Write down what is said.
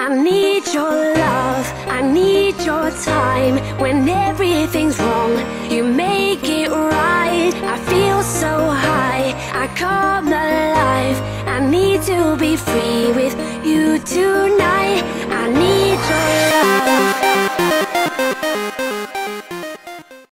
I need your love, I need your time. When everything's wrong, you make it right.